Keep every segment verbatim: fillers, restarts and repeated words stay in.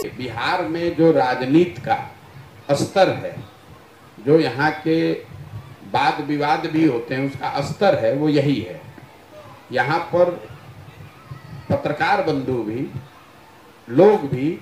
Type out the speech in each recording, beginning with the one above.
बिहार में जो राजनीति का स्तर है, जो यहाँ के वाद विवाद भी होते हैं, उसका स्तर है वो यही है। यहाँ पर पत्रकार बंधु भी, लोग भी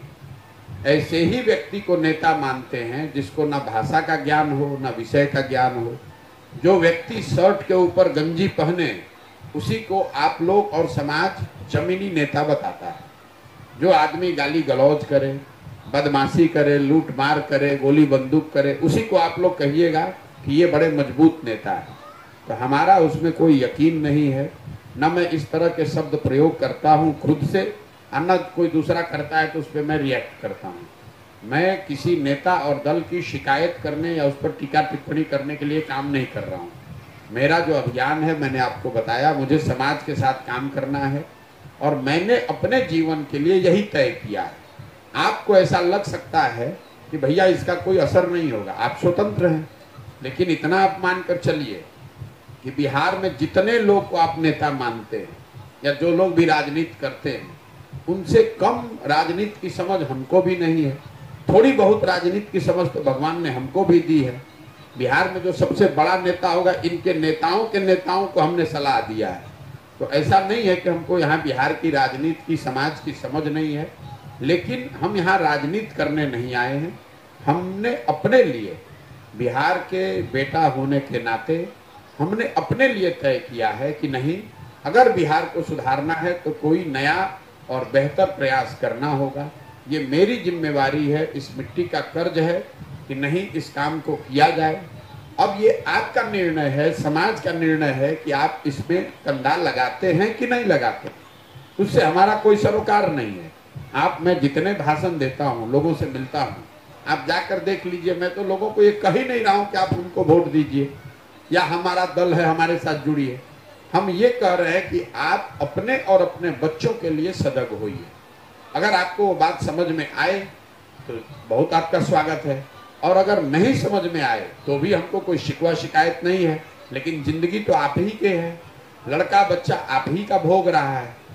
ऐसे ही व्यक्ति को नेता मानते हैं जिसको ना भाषा का ज्ञान हो, ना विषय का ज्ञान हो। जो व्यक्ति शर्ट के ऊपर गंजी पहने, उसी को आप लोग और समाज जमीनी नेता बताता है। जो आदमी गाली गलौज करे, बदमाशी करे, लूट मार करे, गोली बंदूक करे, उसी को आप लोग कहिएगा कि ये बड़े मजबूत नेता है। तो हमारा उसमें कोई यकीन नहीं है, न मैं इस तरह के शब्द प्रयोग करता हूँ खुद से, और न कोई दूसरा करता है तो उस पर मैं रिएक्ट करता हूँ। मैं किसी नेता और दल की शिकायत करने या उस पर टीका टिप्पणी करने के लिए काम नहीं कर रहा हूँ। मेरा जो अभियान है, मैंने आपको बताया, मुझे समाज के साथ काम करना है और मैंने अपने जीवन के लिए यही तय किया है। आपको ऐसा लग सकता है कि भैया इसका कोई असर नहीं होगा, आप स्वतंत्र हैं, लेकिन इतना आप मान कर चलिए कि बिहार में जितने लोग को आप नेता मानते हैं या जो लोग भी राजनीति करते हैं, उनसे कम राजनीति की समझ हमको भी नहीं है। थोड़ी बहुत राजनीति की समझ तो भगवान ने हमको भी दी है। बिहार में जो सबसे बड़ा नेता होगा, इनके नेताओं के नेताओं को हमने सलाह दिया है। तो ऐसा नहीं है कि हमको यहाँ बिहार की राजनीति की, समाज की समझ नहीं है, लेकिन हम यहाँ राजनीति करने नहीं आए हैं। हमने अपने लिए, बिहार के बेटा होने के नाते हमने अपने लिए तय किया है कि नहीं, अगर बिहार को सुधारना है तो कोई नया और बेहतर प्रयास करना होगा। ये मेरी जिम्मेवारी है, इस मिट्टी का कर्ज है कि नहीं, इस काम को किया जाए। अब ये आपका निर्णय है, समाज का निर्णय है कि आप इसमें कंधा लगाते हैं कि नहीं लगाते। उससे हमारा कोई सरोकार नहीं है। आप, मैं जितने भाषण देता हूँ, लोगों से मिलता हूँ, आप जाकर देख लीजिए। मैं तो लोगों को ये कह ही नहीं रहा हूँ कि आप उनको वोट दीजिए या हमारा दल है, हमारे साथ जुड़िए। हम ये कह रहे हैं कि आप अपने और अपने बच्चों के लिए सजग होइए। अगर आपको वो बात समझ में आए तो बहुत आपका स्वागत है, और अगर नहीं समझ में आए तो भी हमको कोई शिकवा शिकायत नहीं है। लेकिन जिंदगी तो आप ही के है, लड़का बच्चा आप ही का भोग रहा है।